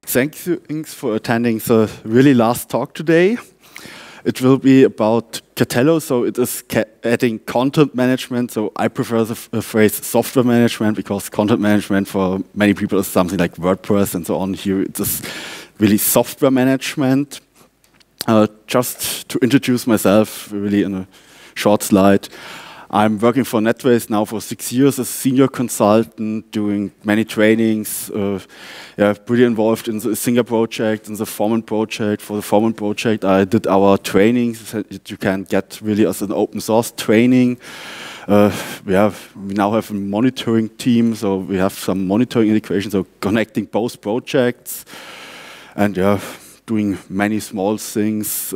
Thanks for attending the really last talk today. It will be about Catello, so it is adding content management. So I prefer the phrase software management because content management for many people is something like WordPress and so on. Here it is really software management. Just to introduce myself really in a short slide. I'm working for NetWays now for 6 years as a senior consultant, doing many trainings, pretty involved in the Singer project, in the Foreman project. For the Foreman project, I did our trainings that you can get really as an open source training. We now have a monitoring team, so we have some monitoring integration, so connecting both projects, and doing many small things.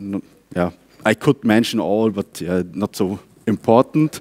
I could mention all, but not so important.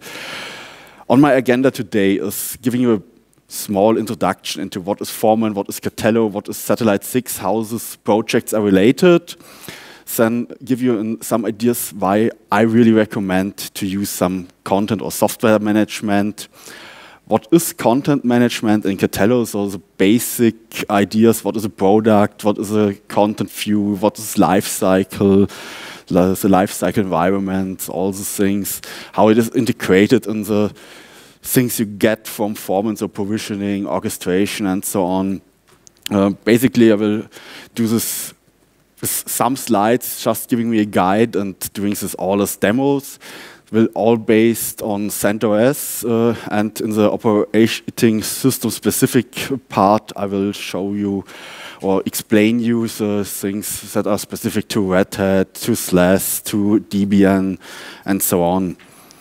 On my agenda today is giving you a small introduction into what is Foreman, what is Catello, what is Satellite 6, how these projects are related. Then give you some ideas why I really recommend to use some content or software management. What is content management in Catello? So the basic ideas, what is a product, what is a content view, what is life cycle, the life cycle environment, all the things, how it is integrated in the things you get from Foreman, so provisioning, orchestration, and so on. Basically, I will do this with some slides, just giving me a guide and doing this all as demos. Will all based on CentOS, and in the operating system specific part, I will show you or explain you the things that are specific to Red Hat, to SLES, to Debian, and so on.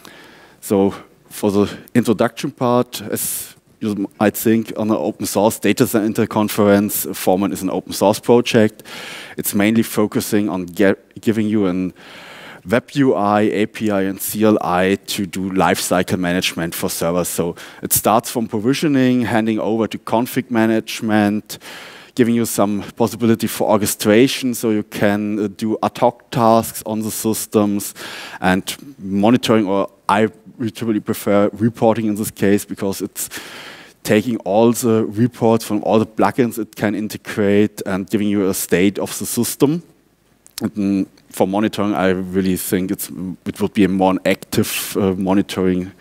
So for the introduction part, as you might think, on an open source data center conference, Foreman is an open source project. It's mainly focusing on giving you an Web UI, API, and CLI to do lifecycle management for servers. So it starts from provisioning, handing over to config management, giving you some possibility for orchestration, so you can do ad hoc tasks on the systems, and monitoring, or I really prefer reporting in this case, because it's taking all the reports from all the plugins it can integrate and giving you a state of the system. And for monitoring, I really think it would be a more active monitoring.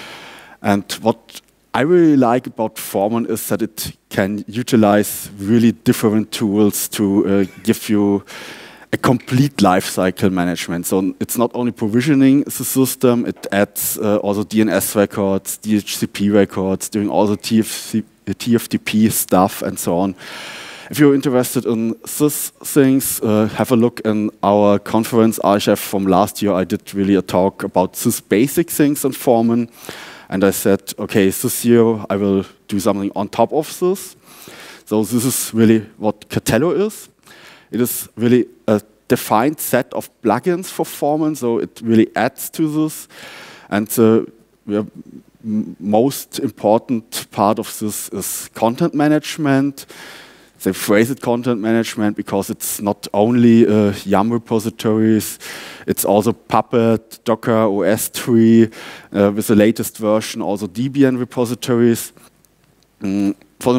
And what I really like about Foreman is that it can utilize really different tools to give you a complete lifecycle management. So it's not only provisioning the system, it adds also DNS records, DHCP records, doing all the TFTP stuff and so on. If you're interested in these things, have a look in our conference archive from last year. I did really a talk about these basic things in Foreman. And I said, okay, this year I will do something on top of this. So this is really what Catello is. It is really a defined set of plugins for Foreman, so it really adds to this. And the most important part of this is content management. They phrase it content management because it's not only YAM repositories, it's also Puppet, Docker, OS3, with the latest version, also Debian repositories. For the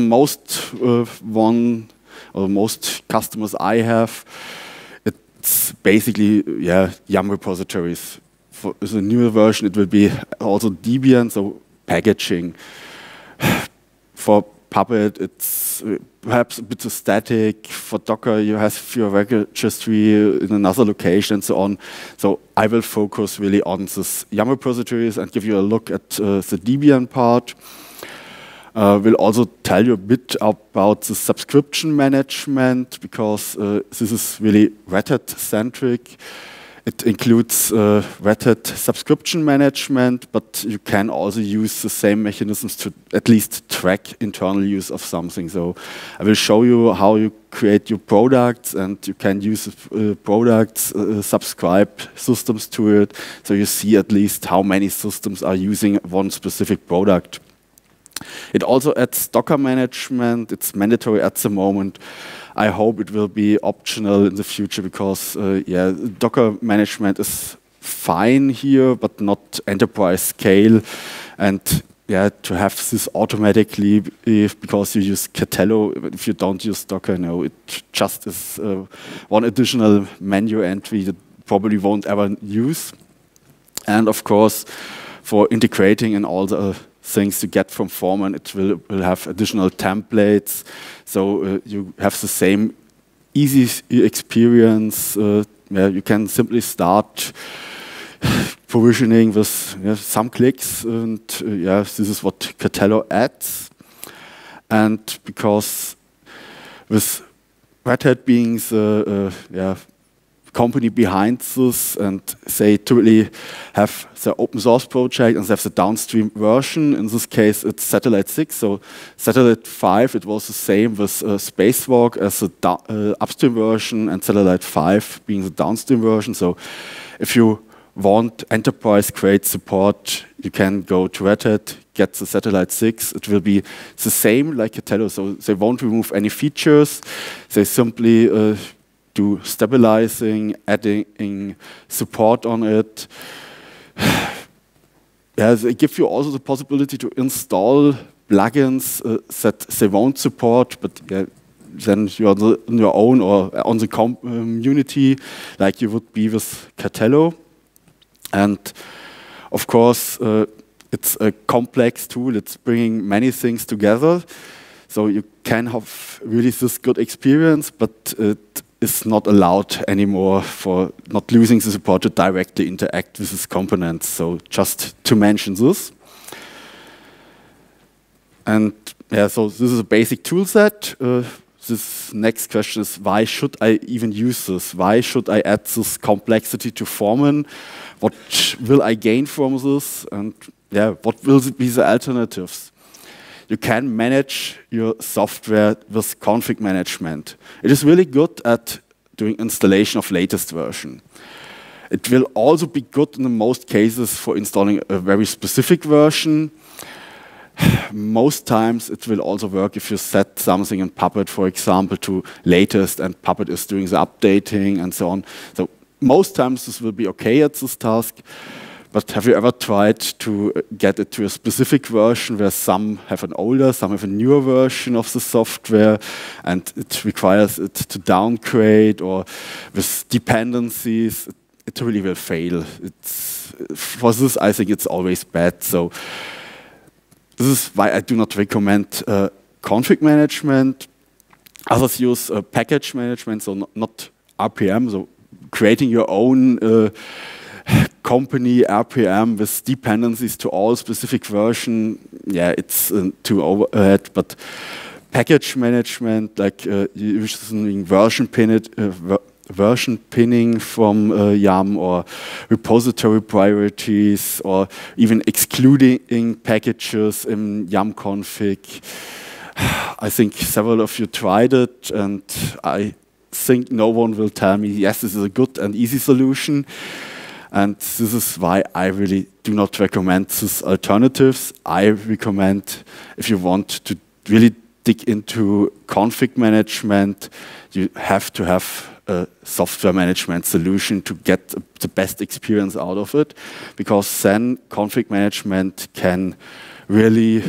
most customers I have, it's basically YAM repositories. For the newer version, it will be also Debian, so packaging. For Puppet, it's perhaps a bit too static. For Docker, you have your registry in another location and so on. So I will focus really on this YAM repositories and give you a look at the Debian part. We'll also tell you a bit about the subscription management, because this is really Red Hat centric. It includes Red Hat subscription management, but you can also use the same mechanisms to at least track internal use of something. So I will show you how you create your products, and you can use products, subscribe systems to it, so you see at least how many systems are using one specific product. It also adds Docker management. It's mandatory at the moment. I hope it will be optional in the future, because Docker management is fine here, but not enterprise scale. And to have this automatically because you use Catello. If you don't use Docker, no, it just is one additional menu entry that probably won't ever use. And of course, for integrating in all the things you get from Foreman, it will have additional templates. So you have the same easy experience. You can simply start provisioning with some clicks, and this is what Catello adds. And because with Red Hat being the company behind this, and they typically have the open source project and they have the downstream version. In this case, it's Satellite 6. So Satellite 5, it was the same with Spacewalk as the upstream version, and Satellite 5 being the downstream version. So if you want enterprise-grade support, you can go to Red Hat, get the Satellite 6. It will be the same like Catello. So they won't remove any features. They simply do stabilizing, adding support on it. They give you also the possibility to install plugins that they won't support, but then you're on your own or on the community, like you would be with Catello. And of course, it's a complex tool. It's bringing many things together. So you can have really this good experience, but it is not allowed anymore for not losing the support to directly interact with these components. So just to mention this. And so this is a basic tool set. This next question is, why should I even use this? Why should I add this complexity to Foreman? What will I gain from this? And what will be the alternatives? You can manage your software with config management. It is really good at doing installation of latest version. It will also be good in the most cases for installing a very specific version. Most times it will also work if you set something in Puppet, for example, to latest, and Puppet is doing the updating and so on. So most times this will be okay at this task. But have you ever tried to get it to a specific version where some have an older, some have a newer version of the software, and it requires it to downgrade, or with dependencies, it really will fail. For this, I think it's always bad. So this is why I do not recommend config management. Others use package management, so not RPM, so creating your own company RPM with dependencies to all specific version. It's too overhead, but package management, like using version pinning from YAM, or repository priorities, or even excluding packages in YAM config. I think several of you tried it, and I think no one will tell me, yes, this is a good and easy solution. And this is why I really do not recommend these alternatives. I recommend, if you want to really dig into config management, you have to have a software management solution to get the best experience out of it, because then config management can really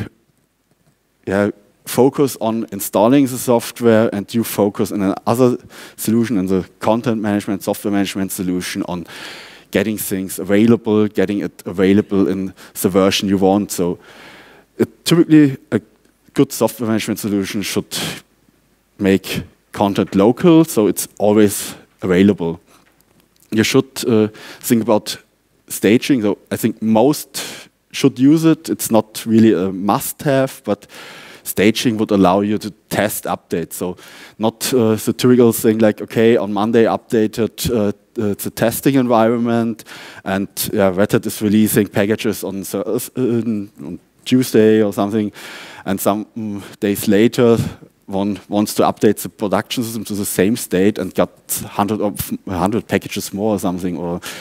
focus on installing the software, and you focus in another solution, in the content management, software management solution, on getting things available, getting it available in the version you want. So typically a good software management solution should make content local, so it's always available. You should think about staging. So I think most should use it. It's not really a must-have, but staging would allow you to test updates. So not the typical thing like, okay, on Monday updated the testing environment, and Red Hat is releasing packages on Tuesday or something, and some days later one wants to update the production system to the same state and got 100 packages more or something,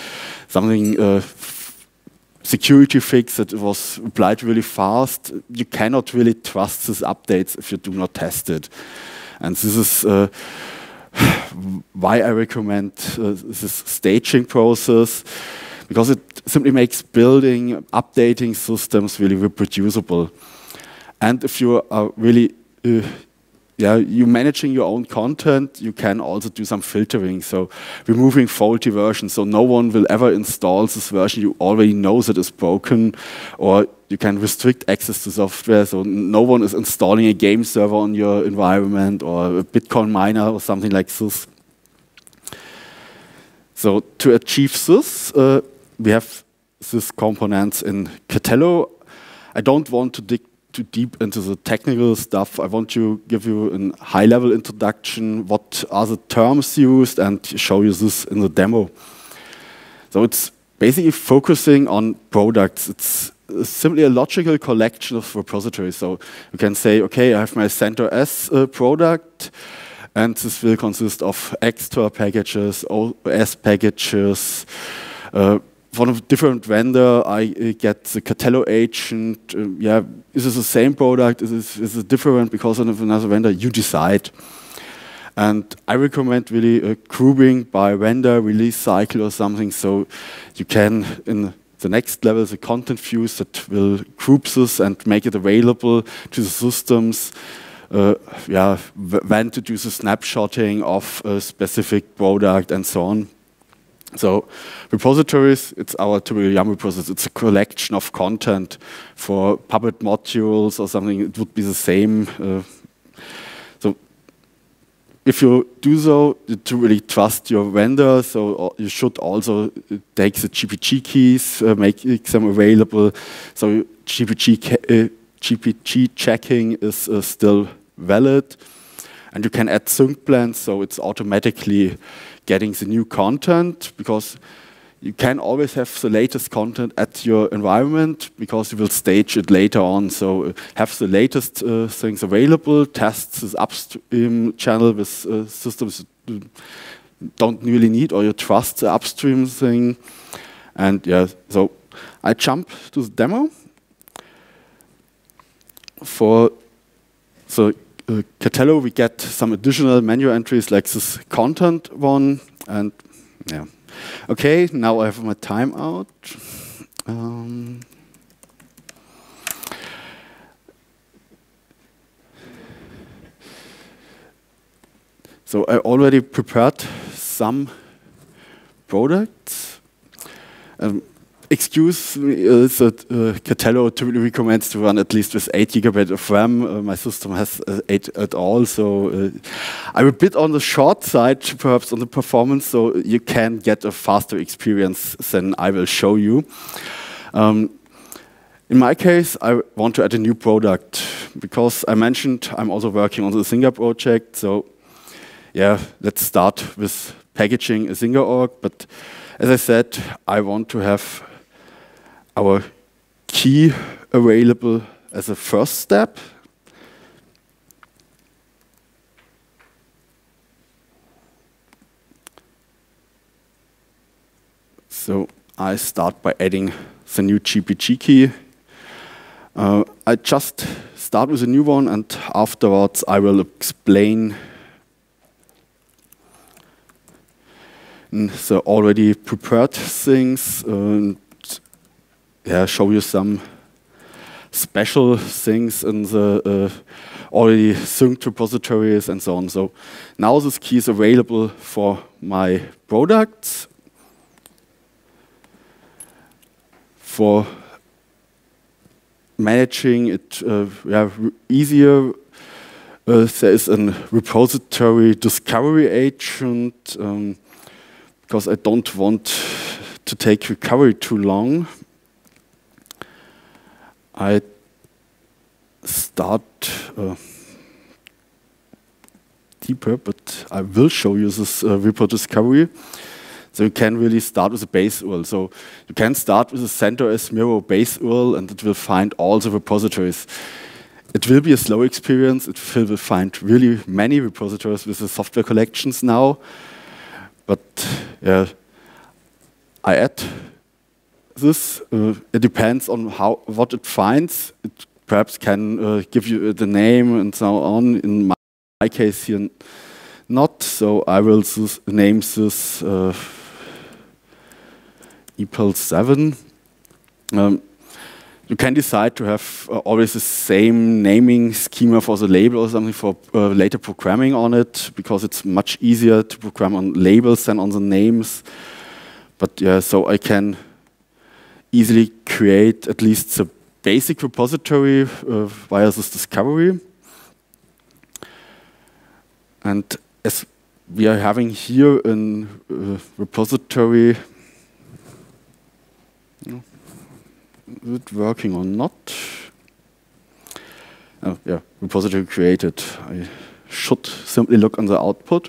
security fix that was applied really fast. You cannot really trust these updates if you do not test it. And this is why I recommend this staging process, because it simply makes building, updating systems really reproducible. And if you are really you're managing your own content, you can also do some filtering, so removing faulty versions, so no one will ever install this version you already know that is broken, or you can restrict access to software, so no one is installing a game server on your environment or a Bitcoin miner or something like this. So to achieve this, we have these components in Katello. I don't want to dig too deep into the technical stuff. I want to give you a high-level introduction, what are the terms used, and show you this in the demo. So it's basically focusing on products. It's simply a logical collection of repositories. So you can say, okay, I have my CentOS product, and this will consist of Xtor packages, OS packages. From a different vendor, I get the Katello agent. Is it the same product? Is it different because of another vendor? You decide. And I recommend really grouping by vendor, release cycle or something, so you can, in the next level, the content views that will group this and make it available to the systems. When to do the snapshotting of a specific product and so on. So repositories, it's our typical YAML repository. It's a collection of content. For Puppet modules or something, it would be the same. So if you do so, to really trust your vendor, so you should also take the GPG keys, make them available. So GPG checking is still valid. And you can add sync plans, so it's automatically getting the new content, because you can always have the latest content at your environment, because you will stage it later on. So have the latest things available, test this upstream channel with systems you don't really need, or you trust the upstream thing. And so I jump to the demo. For Katello, we get some additional menu entries like this content one, and okay, now I have my timeout. So I already prepared some products. Excuse me, that Katello typically recommends to run at least with 8 GB of RAM. My system has 8 at all, so I'm a bit on the short side, perhaps on the performance, so you can get a faster experience than I will show you. In my case, I want to add a new product, because I mentioned I'm also working on the Zynga project, so let's start with packaging a Zynga org, but as I said, I want to have our key available as a first step. So I start by adding the new GPG key. I just start with a new one, and afterwards I will explain the already prepared things, and show you some special things in the already synced repositories and so on. So now this key is available for my products. For managing it easier, there is a repository discovery agent, because I don't want to take recovery too long. I start deeper, but I will show you this repo discovery. So you can really start with a base URL. So you can start with a CentOS Miro base URL, and it will find all the repositories. It will be a slow experience. It will find really many repositories with the software collections now. But I add this. It depends on what it finds. It perhaps can give you the name and so on. In my case here, not. So I will name this EPEL 7. You can decide to have always the same naming schema for the label or something for later programming on it, because it's much easier to program on labels than on the names. But yeah, so I can easily create at least the basic repository via this discovery. And as we are having here a repository, is it working or not? Oh, yeah, repository created. I should simply look on the output.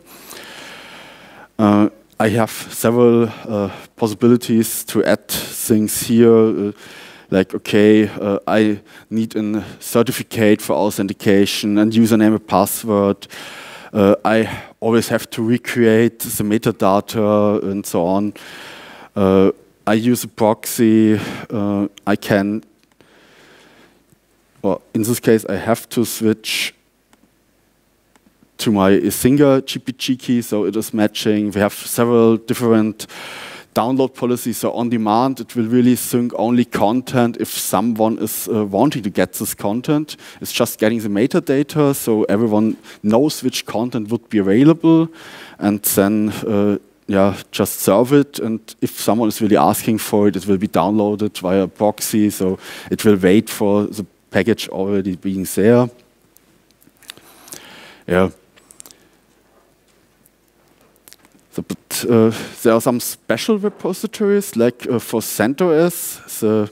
I have several possibilities to add things here, like, okay, I need a certificate for authentication and username and password. I always have to recreate the metadata and so on. I use a proxy. I can, well, in this case, I have to switch to my Isinga GPG key, so it is matching. We have several different download policies, so on demand, it will really sync only content if someone is wanting to get this content. It's just getting the metadata, so everyone knows which content would be available, and then yeah, just serve it, and if someone is really asking for it, it will be downloaded via proxy, so it will wait for the package already being there. Yeah. So, but there are some special repositories, like for CentOS, the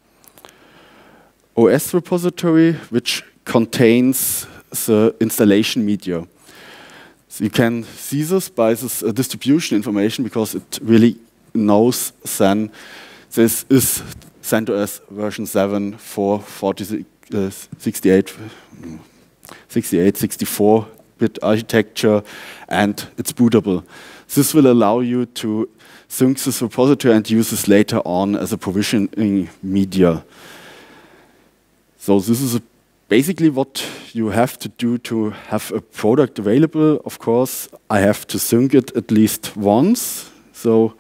OS repository, which contains the installation media. So you can see this by this distribution information, because it really knows then this is CentOS version 7 for 64-bit architecture, and it's bootable. This will allow you to sync this repository and use this later on as a provisioning media. So this is basically what you have to do to have a product available. Of course, I have to sync it at least once. So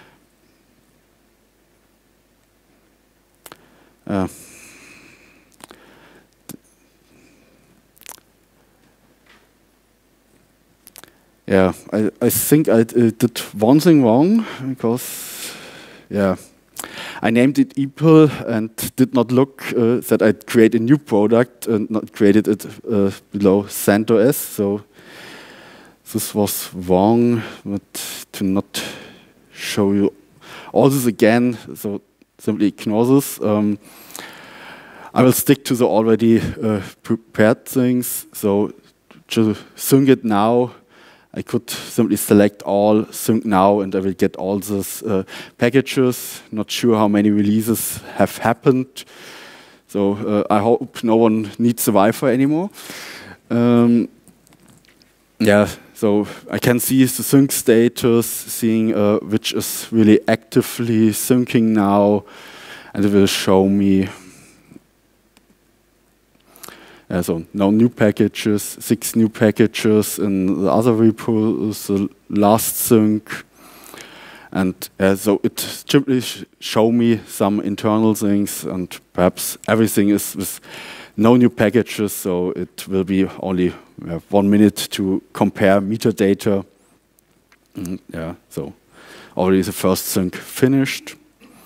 yeah, I think I did one thing wrong, because yeah, I named it EPEL and did not look that I'd create a new product and not created it below CentOS. So this was wrong, but to not show you all this again, so simply ignore this. I will stick to the already prepared things. So to sync it now, I could simply select all, sync now, and I will get all these packages. Not sure how many releases have happened. So I hope no one needs the Wi-Fi anymore. Yeah, so I can see the sync status, seeing which is really actively syncing now, and it will show me so no new packages, 6 new packages in the other repo is the last sync. And so it simply show me some internal things, and perhaps everything is with no new packages, so it will be only 1 minute to compare metadata. Yeah, so already the first sync finished.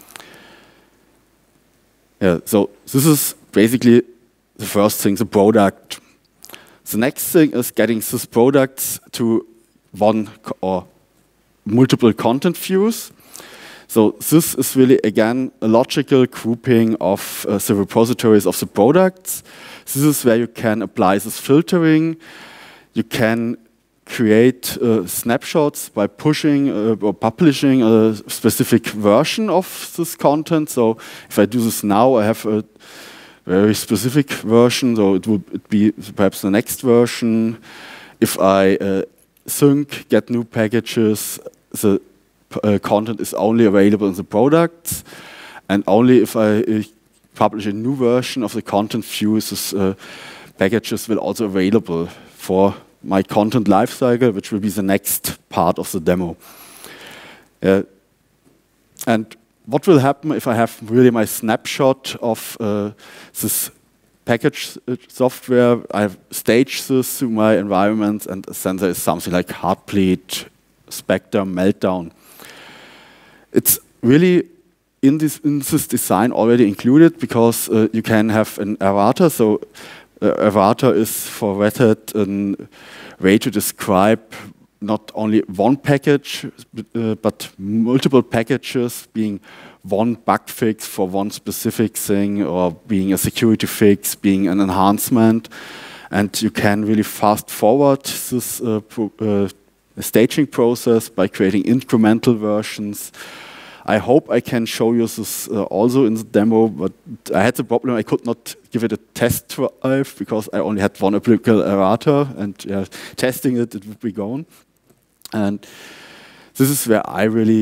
Yeah, so this is basically the first thing, the product. The next thing is getting these products to one or multiple content views. So this is really, again, a logical grouping of the repositories of the products. This is where you can apply this filtering. You can create snapshots by pushing or publishing a specific version of this content. So if I do this now, I have a very specific version, so it would be perhaps the next version. If I sync, get new packages, the content is only available in the products, and only if I publish a new version of the content view, these packages will also available for my content lifecycle, which will be the next part of the demo. And what will happen if I have really my snapshot of this package software? I stage this to my environment, and then there is something like Heartbleed, Spectre, Meltdown. It's really in this design already included, because you can have an errata. So errata is for Red Hat a way to describe not only one package, but multiple packages, being one bug fix for one specific thing, or being a security fix, being an enhancement. And you can really fast forward this staging process by creating incremental versions. I hope I can show you this also in the demo, but I had the problem I could not give it a test drive because I only had one applicable errata, and testing it would be gone. And this is where I really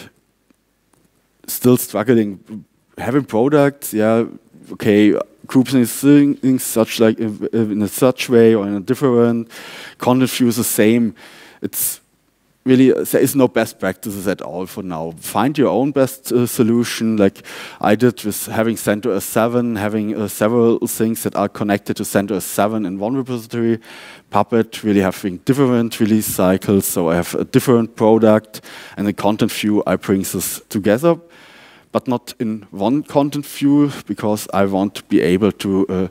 still struggling. Having products, okay, grouping things such like in a such way or in a different content view is the same. It's really, there is no best practices at all for now. Find your own best solution, like I did with having CentOS 7, having several things that are connected to CentOS 7 in one repository. Puppet really having different release cycles, so I have a different product, and the content view I bring this together, but not in one content view, because I want to be able to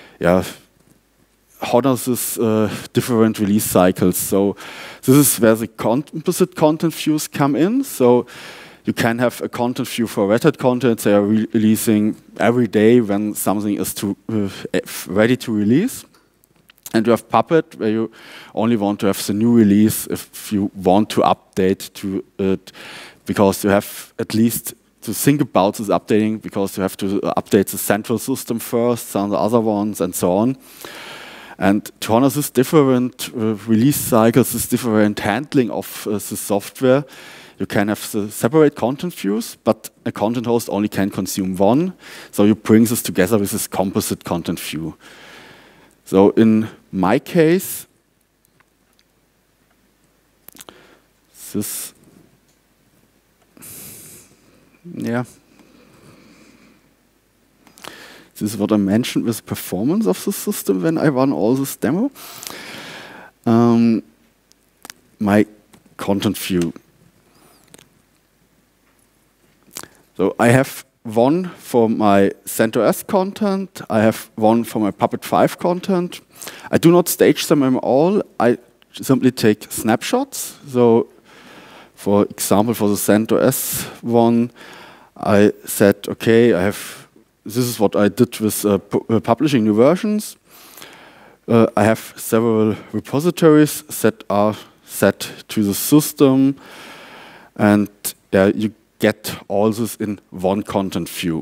honor this different release cycles. So this is where the composite content views come in. So you can have a content view for Red Hat content. They are releasing every day when something is ready to release. And you have Puppet, where you only want to have the new release if you want to update to it, because you have at least to think about this updating, because you have to update the central system first, some of the other ones, and so on. And to honor this different release cycles, this different handling of the software, you can have the separate content views, but a content host only can consume one. So you bring this together with this composite content view. So in my case, this, this is what I mentioned with performance of the system when I run all this demo. My content view. So I have one for my CentOS content. I have one for my Puppet 5 content. I do not stage them all. I simply take snapshots. So for example, for the CentOS one, I said, okay, this is what I did with publishing new versions. I have several repositories that are set to the system, and you get all this in one content view.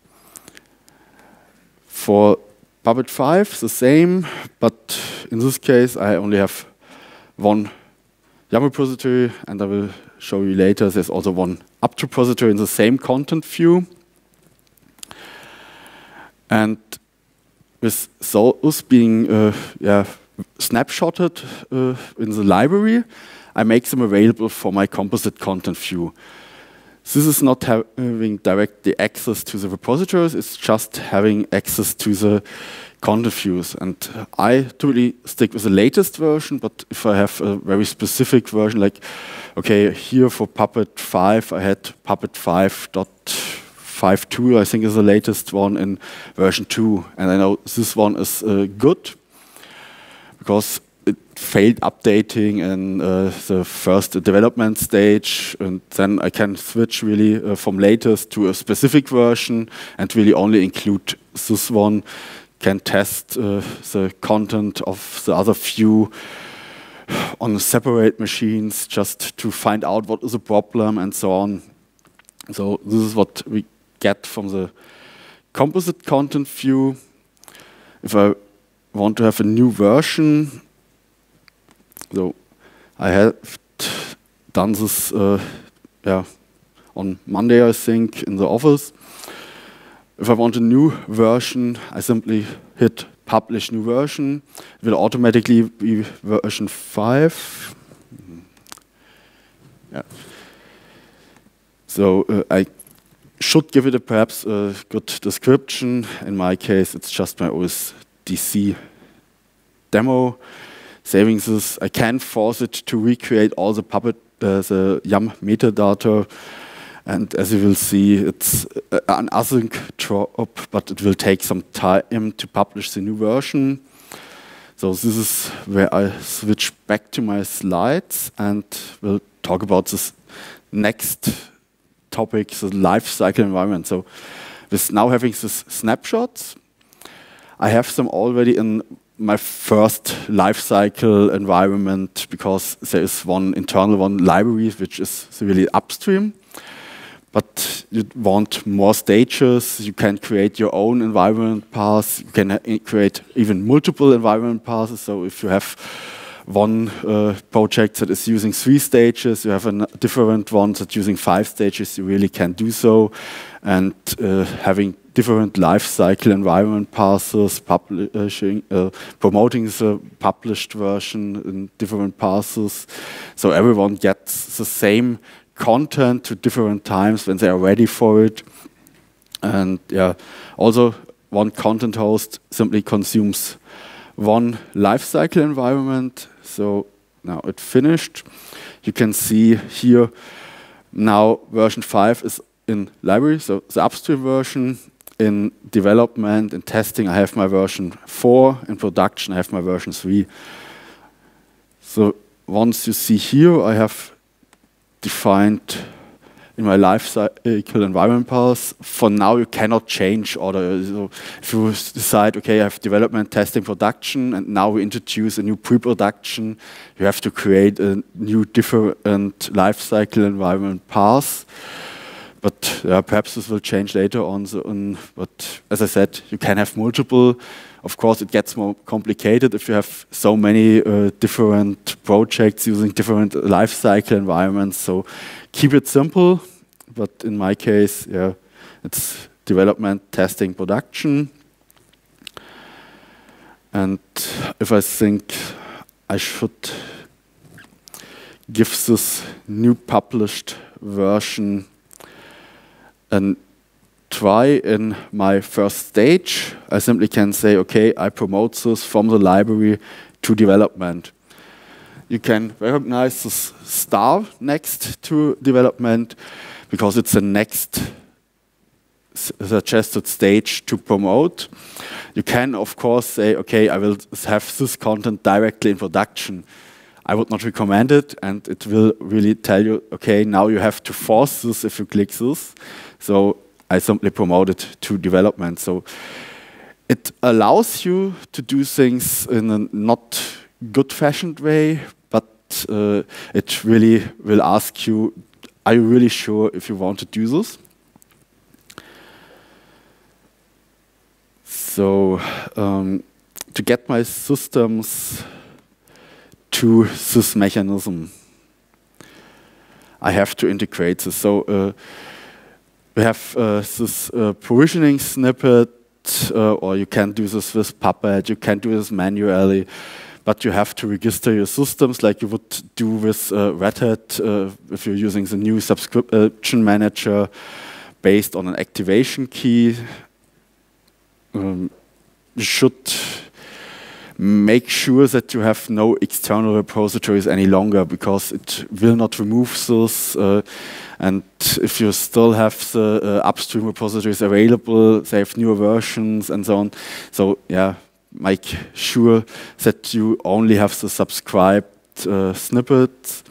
For Puppet 5, the same, but in this case, I only have one YAML repository, and I will show you later, there's also one apt repository in the same content view. And with those being snapshotted in the library, I make them available for my composite content view. This is not having directly access to the repositories, it's just having access to the content views. And I typically stick with the latest version, but if I have a very specific version, like, okay, here for Puppet 5, I had Puppet 5.52, I think is the latest one in version 2. And I know this one is good, because it failed updating in the first development stage, and then I can switch really from latest to a specific version and really only include this one, can test the content of the other few on separate machines just to find out what is the problem and so on. So this is what we get from the composite content view. If I want to have a new version, so I have done this on Monday, I think, in the office. If I want a new version, I simply hit publish new version. It will automatically be version 5. So I should give it perhaps a good description. In my case, it's just my OSDC demo. Saving this, I can force it to recreate all the Puppet, the YAM metadata. And as you will see, it's an async drop, but it will take some time to publish the new version. So this is where I switch back to my slides and we'll talk about this next topic, the lifecycle environment. So with now having these snapshots, I have them already in my first lifecycle environment because there is one internal library which is really upstream. But you want more stages, you can create your own environment paths, you can create even multiple environment paths. So if you have one project that is using 3 stages, you have a different one that's using 5 stages, you really can do so. And having different lifecycle environment paths, publishing, promoting the published version in different paths, so everyone gets the same content to different times when they are ready for it. And yeah, also one content host simply consumes one lifecycle environment. So now it finished. You can see here now version 5 is in library, so the upstream version. In development and testing, I have my version 4. In production, I have my version 3. So once you see here, I have defined in my lifecycle environment paths. For now, you cannot change order. So if you decide, okay, I have development, testing, production, and now we introduce a new pre-production, you have to create a new different lifecycle environment path. But perhaps this will change later on. But as I said, you can have multiple. Of course, it gets more complicated if you have so many different projects using different lifecycle environments. So keep it simple. But in my case, yeah, it's development, testing, production. And if I think I should give this new published version and try in my first stage, I simply can say, okay, I promote this from the library to development. You can recognize this star next to development because it's the next suggested stage to promote. You can, of course, say, okay, I will have this content directly in production. I would not recommend it, and it will really tell you, okay, now you have to force this if you click this. So I simply promote it to development. So it allows you to do things in a not good-fashioned way, but it really will ask you, are you really sure if you want to do this? So to get my systems to this mechanism, I have to integrate this. So we have this provisioning snippet, or you can do this with Puppet, you can do this manually, but you have to register your systems like you would do with Red Hat if you're using the new subscription manager based on an activation key. You should make sure that you have no external repositories any longer because it will not remove this. And if you still have the upstream repositories available, they have newer versions and so on. So yeah, make sure that you only have the subscribed snippets.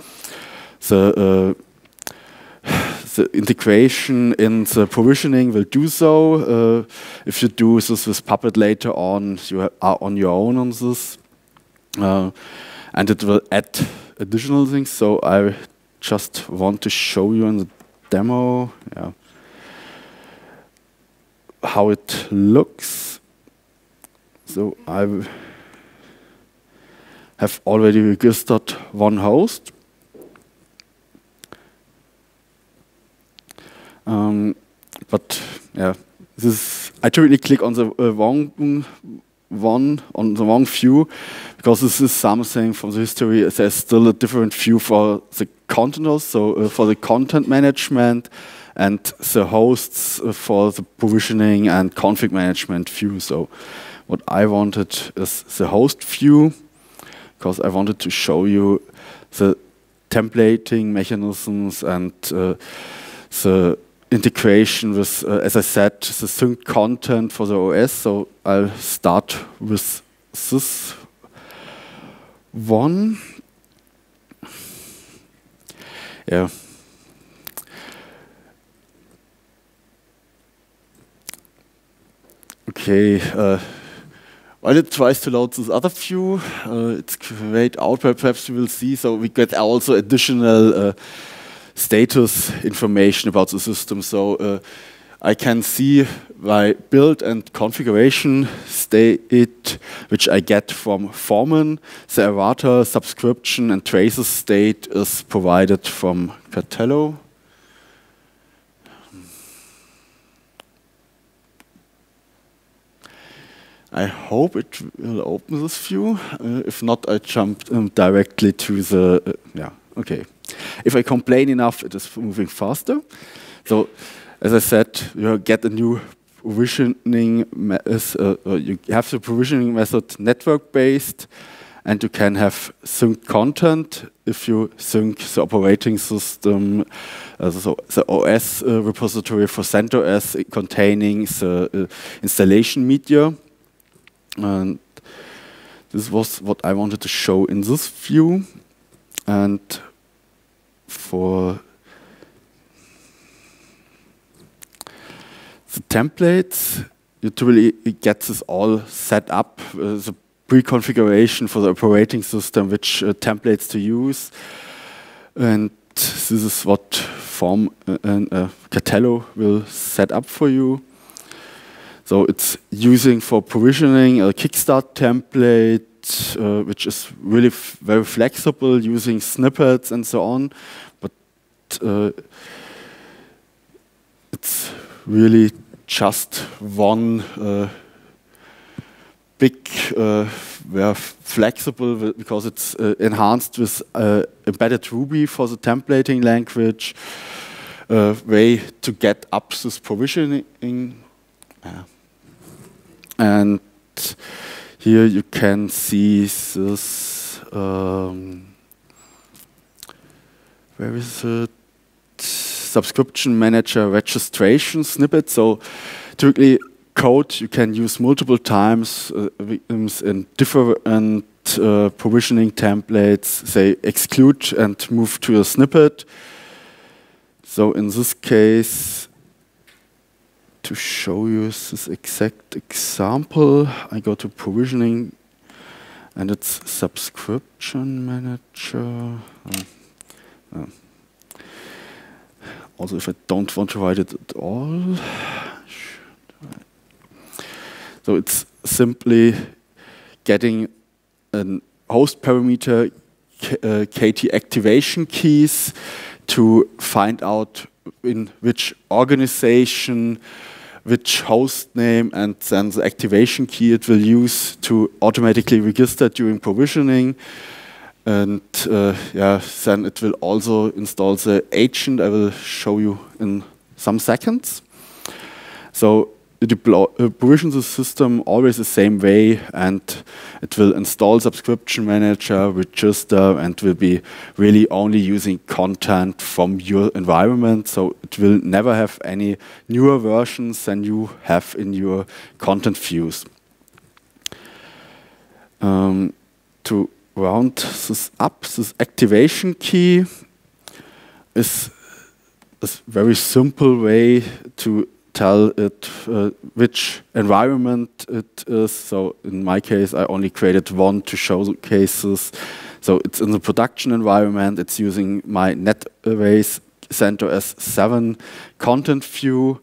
The integration in the provisioning will do so. If you do this with Puppet later on, you are on your own on this. And it will add additional things. So I just want to show you in the demo how it looks. So I have already registered one host. But yeah, I directly click on the wrong one on the wrong view, because this is something from the history. There's still a different view for the content, so for the content management, and the hosts for the provisioning and config management view. So what I wanted is the host view, because I wanted to show you the templating mechanisms and the integration with, as I said, the synced content for the OS. So I'll start with this one. Yeah. Okay. While it tries to load this other view, it's great out, perhaps you will see. So we get also additional status information about the system. So I can see my build and configuration state, which I get from Foreman. The errata, subscription, and traces state is provided from Catello. I hope it will open this view. If not, I jump directly to the, yeah, okay. If I complain enough, it is moving faster. So, as I said, you get a new provisioning, you have the provisioning method network-based, and you can have synced content if you sync the operating system, so the OS repository for CentOS containing the installation media. And this was what I wanted to show in this view. And for the templates, usually it gets this all set up, the pre-configuration for the operating system, which templates to use. And this is what Catello will set up for you. So it's using for provisioning a Kickstart template, which is really very flexible, using snippets and so on. But it's really just one big, flexible, because it's enhanced with embedded Ruby for the templating language, way to get up this provisioning. And here you can see this, where is it? Subscription manager registration snippet. So typically code you can use multiple times in different provisioning templates. They exclude and move to a snippet. So in this case, to show you this exact example, I go to provisioning, and it's subscription manager. Also, if I don't want to write it at all, so it's simply getting a host parameter KT activation keys to find out in which organization, which host name, and then the activation key it will use to automatically register during provisioning. And yeah, then it will also install the agent. I will show you in some seconds. So provision the system always the same way, and it will install subscription manager, register, and will be really only using content from your environment. So it will never have any newer versions than you have in your content views. To round this up, this activation key is a very simple way to tell it which environment it is. So in my case, I only created one to show the cases. So it's in the production environment. It's using my NetArrays CentOS 7 content view.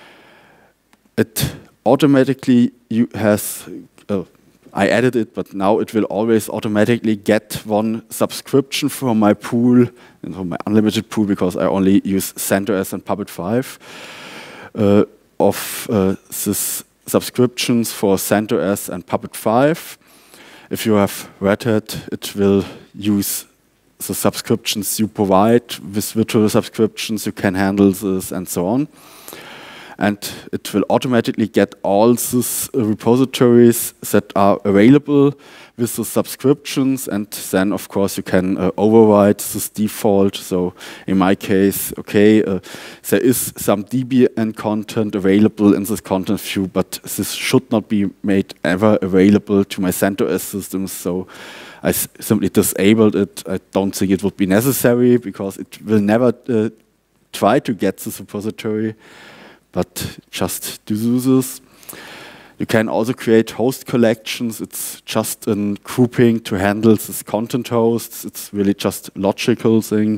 It automatically has, I added it, but now it will always automatically get one subscription from my pool, and from my unlimited pool, because I only use CentOS and Puppet 5. Of this subscriptions for CentOS and Puppet 5. If you have Red Hat, it will use the subscriptions you provide. With virtual subscriptions, you can handle this and so on. And it will automatically get all these repositories that are available with the subscriptions, and then of course you can override this default. So in my case, okay, there is some Debian content available in this content view, but this should not be made ever available to my CentOS systems. So I simply disabled it. I don't think it would be necessary because it will never try to get this repository, but just to do this. You can also create host collections. It's just a grouping to handle this content hosts. It's really just logical thing.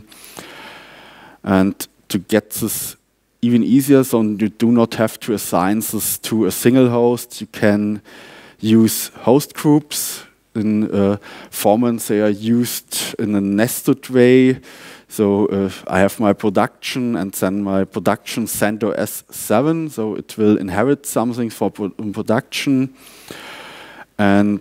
And to get this even easier, so you do not have to assign this to a single host, you can use host groups. In Foreman, they are used in a nested way. So I have my production and then my production CentOS 7. So it will inherit something for production. And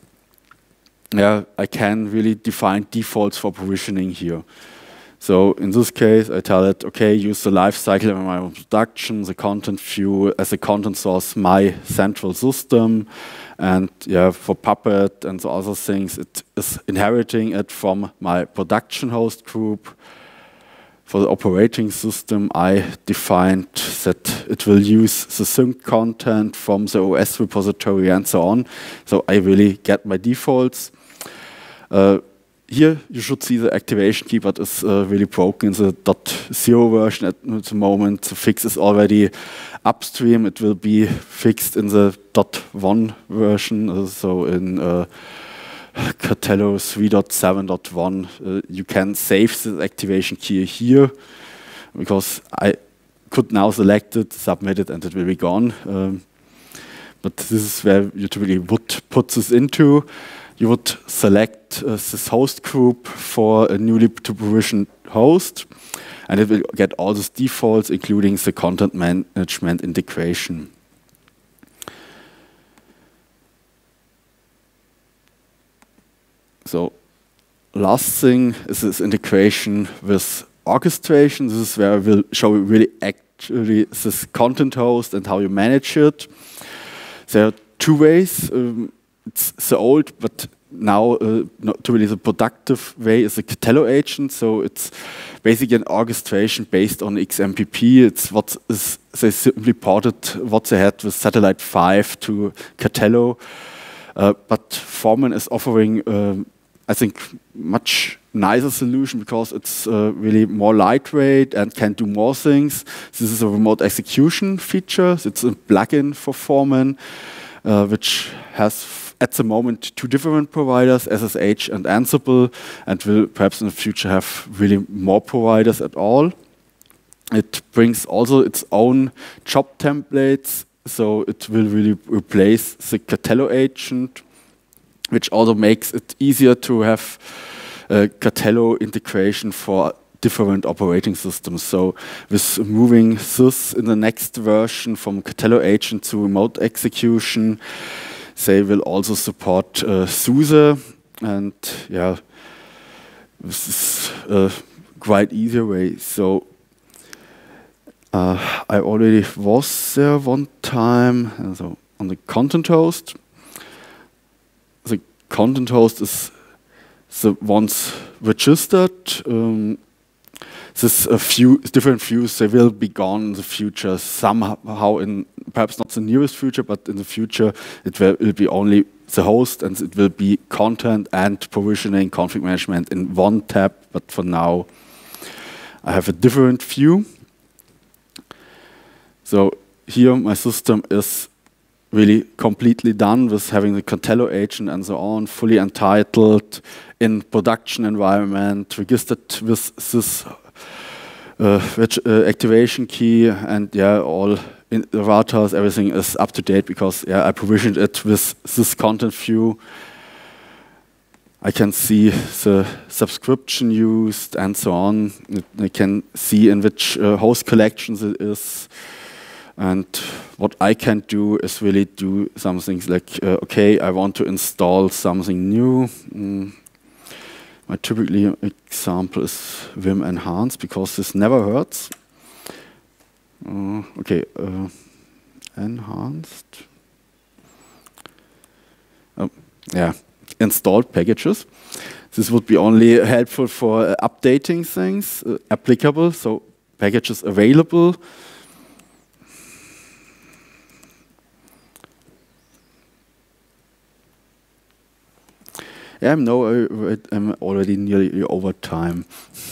yeah, I can really define defaults for provisioning here. So in this case, I tell it, okay, use the lifecycle of my production, the content view as a content source, my central system. And yeah, for Puppet and the other things, it is inheriting it from my production host group. For the operating system, I defined that it will use the sync content from the OS repository and so on. So I really get my defaults. Here you should see the activation key, but it's really broken in the .0 version at the moment. The fix is already upstream. It will be fixed in the .1 version. So in Catello 3.7.1, you can save the activation key here because I could now select it, submit it, and it will be gone. But this is where you typically would put this into. You would select this host group for a newly to provisioned host, and it will get all these defaults, including the content management integration. So last thing is this integration with orchestration. This is where I will show you really actually this content host and how you manage it. There are two ways. It's the old, but now not really the productive way is a Catello agent. So it's basically an orchestration based on XMPP. It's what is they simply ported what they had with Satellite 5 to Catello. But Foreman is offering, I think, much nicer solution because it's really more lightweight and can do more things. This is a remote execution feature. It's a plugin for Foreman, which has at the moment two different providers, SSH and Ansible, and will perhaps in the future have really more providers at all. It brings also its own job templates, so it will really replace the Catello agent, which also makes it easier to have Catello integration for different operating systems. So with moving this in the next version from Catello agent to remote execution, they will also support SUSE, and yeah, this is a quite easier way. So I already was there one time, so on the content host. The content host is the ones registered. There's a few different views. They will be gone in the future somehow, in perhaps not the nearest future, but in the future it will be only the host, and it will be content and provisioning, config management in one tab. But for now, I have a different view. So here my system is really completely done with having the Catello agent and so on, fully entitled in production environment, registered with this activation key, and yeah, all in the routers, everything is up to date because yeah, I provisioned it with this content view. I can see the subscription used and so on. I can see in which host collections it is. And what I can do is really do some things like, okay, I want to install something new. My typically example is Vim Enhanced, because this never hurts. Okay, Enhanced. Yeah, installed packages. This would be only helpful for updating things, applicable, so packages available. Yeah, no, I'm already nearly over time.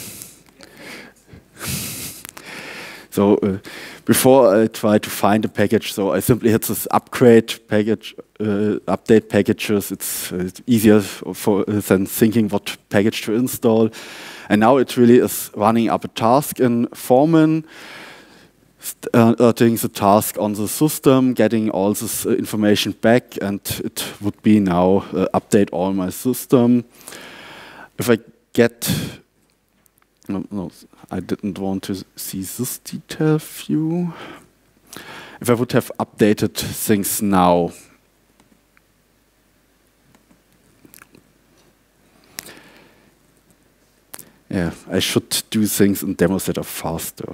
So before I try to find a package, so I simply hit this upgrade package, update packages. It's easier than thinking what package to install. And now it really is running up a task in Foreman, doing the task on the system, getting all this information back, and it would be now update all my system. If I get, no, I didn't want to see this detail view. If I would have updated things now, yeah, I should do things in demo setup faster.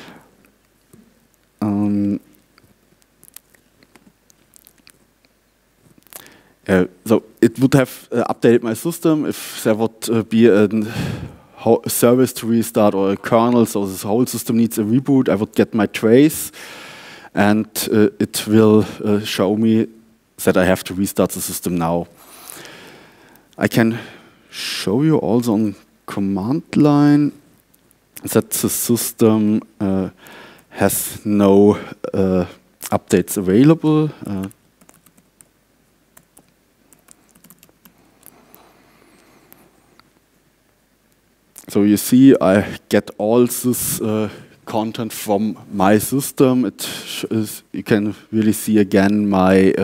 So it would have updated my system if there would be a service to restart or a kernel, so this whole system needs a reboot. I would get my trace, and it will show me that I have to restart the system now. I can show you also on command line that the system has no updates available. So you see, I get all this content from my system. You can really see again my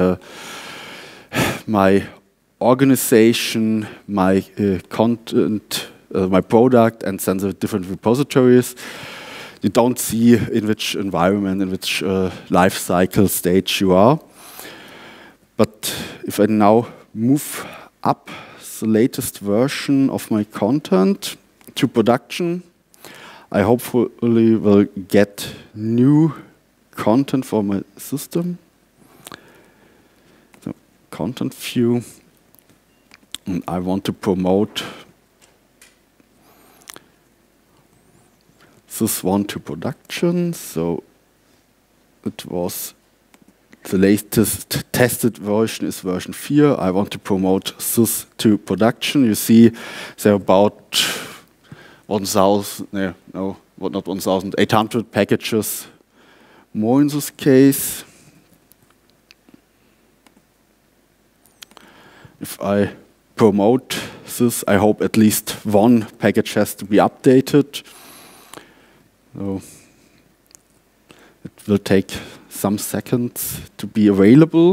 my organization, my content, my product, and then the different repositories. You don't see in which environment, in which life cycle stage you are. But if I now move up the latest version of my content to production, I hopefully will get new content for my system. So content view, and I want to promote this one to production. So it was the latest tested version is version 4. I want to promote this to production. You see there are about 800 packages more in this case. If I promote this, I hope at least one package has to be updated. So it will take some seconds to be available.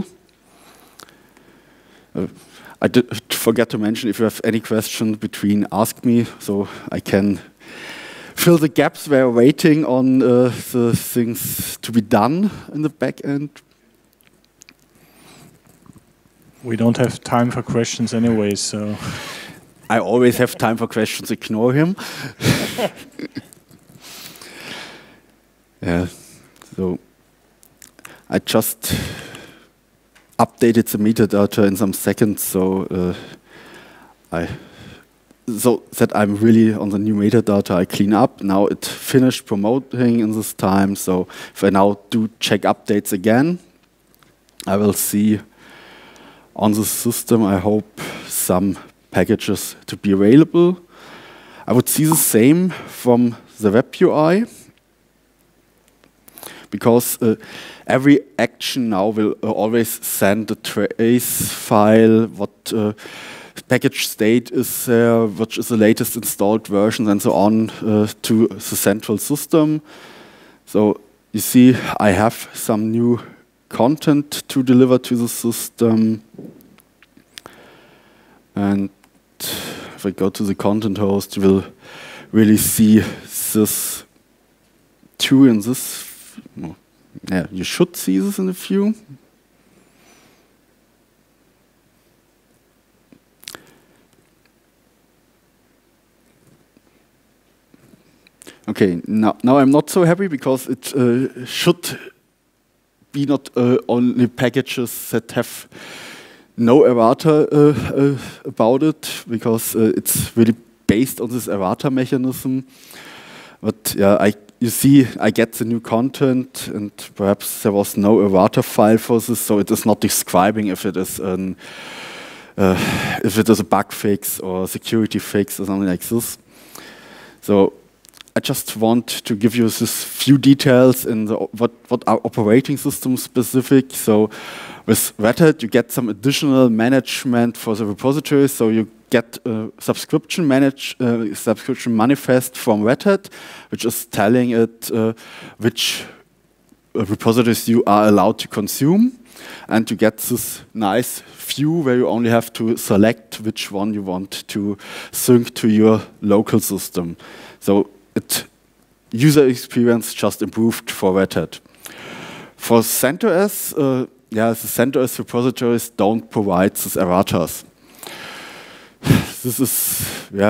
I did forget to mention, if you have any questions between, ask me, so I can fill the gaps where waiting on the things to be done in the back end. We don't have time for questions anyway, so... I always have time for questions, ignore him. Yeah, so I just updated the metadata in some seconds, so that I'm really on the new metadata I clean up. Now it finished promoting in this time, so if I now do check updates again, I will see on the system, I hope, some packages to be available. I would see the same from the web UI, because every action now will always send a trace file, what package state is there, which is the latest installed version, and so on, to the central system. So you see, I have some new content to deliver to the system. And if I go to the content host, you will really see this two in this. Yeah, you should see this in a few. Okay, now I'm not so happy because it should be not only packages that have no errata about it, because it's really based on this errata mechanism. But yeah, you see, I get the new content, and perhaps there was no errata file for this, so it is not describing if it is a bug fix or a security fix or something like this. So I just want to give you this few details in what are operating system specific. So with Red Hat, you get some additional management for the repository. So you get a subscription manifest from Red Hat, which is telling it which repositories you are allowed to consume. And you get this nice view where you only have to select which one you want to sync to your local system. So user experience just improved for Red Hat. For CentOS, the CentOS repositories don't provide these erratas. This is,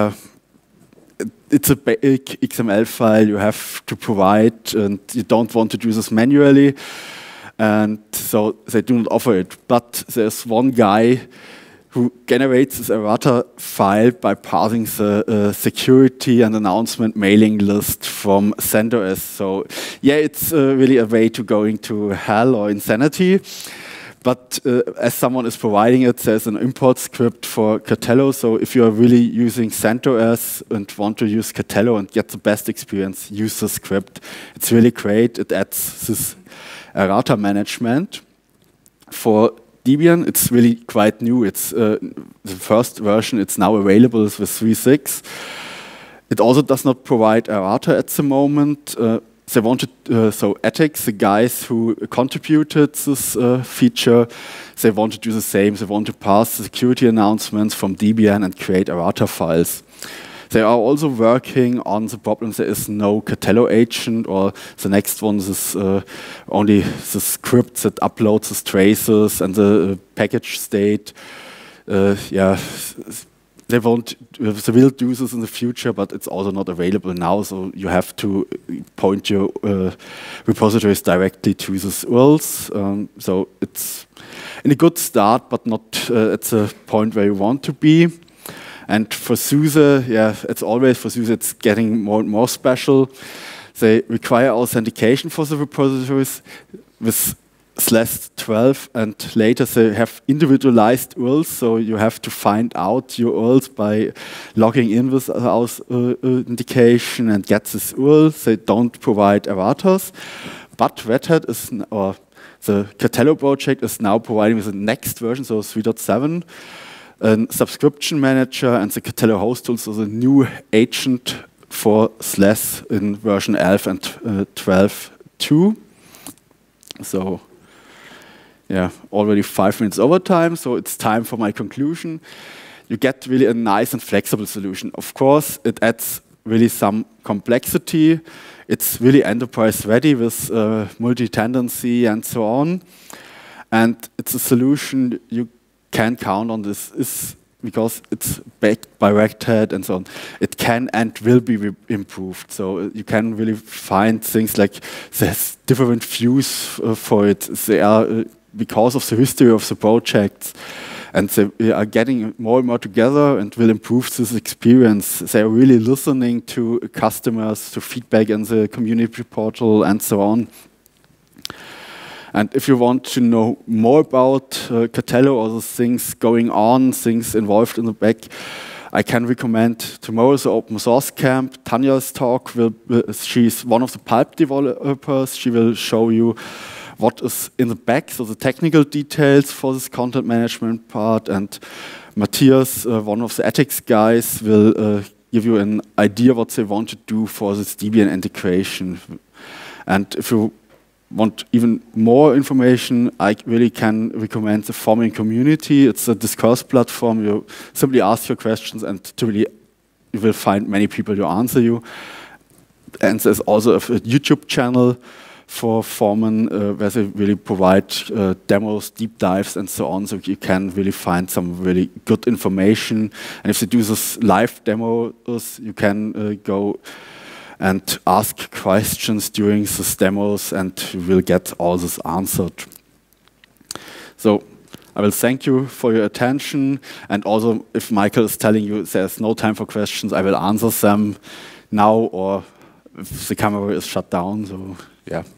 it's a big XML file you have to provide, and you don't want to do this manually, and so they do not offer it. But there's one guy who generates this errata file by parsing the security and announcement mailing list from CentOS. So yeah, it's really a way to going to hell or insanity. But as someone is providing it, there's an import script for Catello. So if you are really using CentOS and want to use Catello and get the best experience, use the script. It's really great. It adds this errata management. For Debian, it's really quite new. It's the first version. It's now available with 3.6. It also does not provide errata at the moment. They wanted, so Ethics, the guys who contributed this feature, they want to do the same. They want to pass the security announcements from Debian and create errata files. They are also working on the problem there is no Catello agent, or the next one is only the script that uploads the traces and the package state. They will do this in the future, but it's also not available now, so you have to point your repositories directly to these URLs. So it's in a good start, but not at the point where you want to be. And for SUSE, it's always for SUSE, it's getting more and more special. They require authentication for the repositories with /12, and later they have individualized URLs, so you have to find out your URLs by logging in with authentication and get this URL. They don't provide erratas, but Red Hat is, or the Catello project is now providing with the next version, so 3.7, a subscription manager, and the Catello host tools, so the new agent for SLES in version 11 and 12.2. So yeah, already 5 minutes overtime, so it's time for my conclusion. You get really a nice and flexible solution. Of course, it adds really some complexity. It's really enterprise ready with multi-tenancy and so on. And it's a solution you can count on. This is because it's backed by Red Hat and so on. It can and will be improved. So you can really find things like there's different views for it. They are because of the history of the project, and they are getting more and more together and will improve this experience. They are really listening to customers, to feedback in the community portal and so on. And if you want to know more about Catello or the things going on, things involved in the back, I can recommend tomorrow's open source camp. Tanya's talk, she's one of the Pulp developers. She will show you what is in the back, so the technical details for this content management part. And Matthias, one of the ethics guys, will give you an idea what they want to do for this Debian integration. And if you want even more information, I really can recommend the Forming Community. It's a discourse platform. You simply ask your questions, and you will find many people who answer you. And there's also a YouTube channel for Foreman, where they really provide demos, deep dives, and so on. So you can really find some really good information. And if you do this live demos, you can go and ask questions during these demos, and you will get all this answered. So I will thank you for your attention. And also, if Michael is telling you there's no time for questions, I will answer them now, or if the camera is shut down. So yeah.